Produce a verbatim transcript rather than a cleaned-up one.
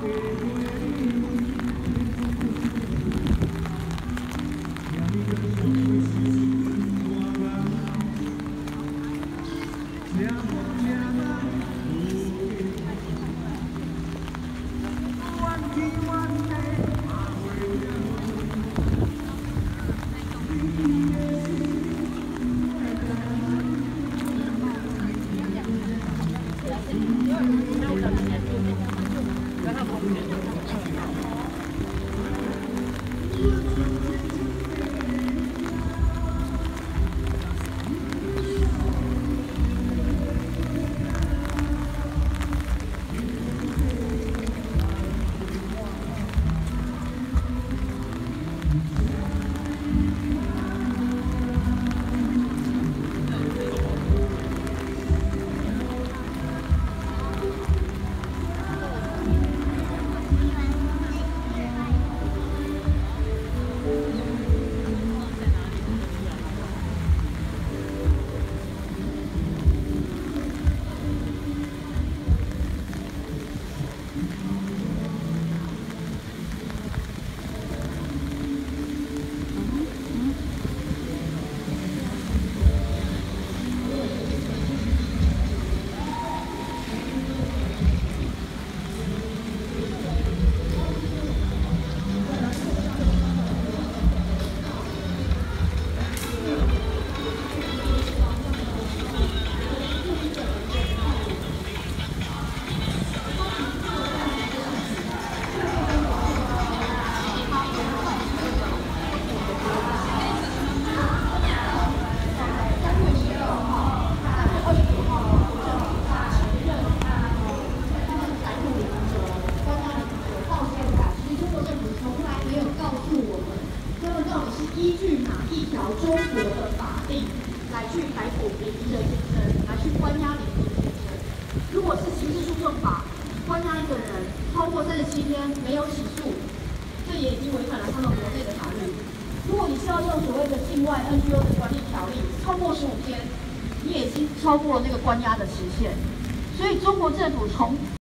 中国的法令来去逮捕民营的先生，来去关押民营先生。如果是刑事诉讼法关押一个人超过三十七天没有起诉，这也已经违反了他们国内的法律。如果你是要用所谓的境外 N G O 的管理条例，超过十五天，你已经超过那个关押的期限。所以中国政府从